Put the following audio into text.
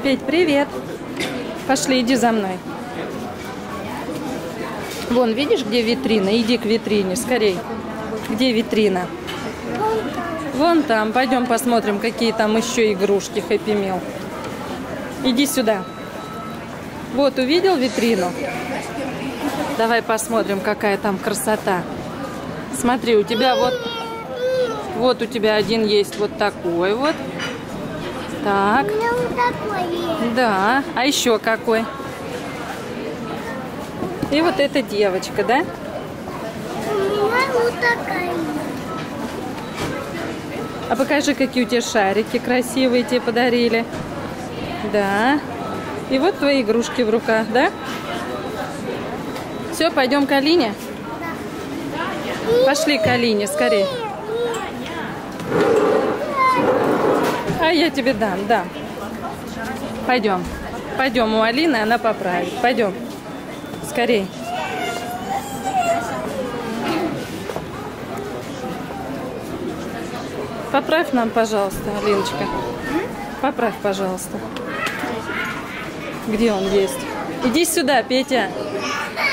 Петь, привет. Пошли, иди за мной. Вон, видишь, где витрина? Иди к витрине, скорей. Где витрина? Вон там. Пойдем посмотрим, какие там еще игрушки Happy Meal. Иди сюда. Вот, увидел витрину? Давай посмотрим, какая там красота. Смотри, у тебя вот у тебя один есть вот такой вот. Так. У меня вот такой есть. Да. А еще какой? И вот эта девочка, да? У меня вот такая. А покажи, какие у тебя шарики красивые тебе подарили. Да. И вот твои игрушки в руках, да? Все, пойдем к Алине? Пошли к Алине, скорее. А я тебе дам, да. Пойдем. Пойдем у Алины, она поправит. Пойдем. Скорей. Поправь нам, пожалуйста, Алиночка. Поправь, пожалуйста. Где он есть? Иди сюда, Петя.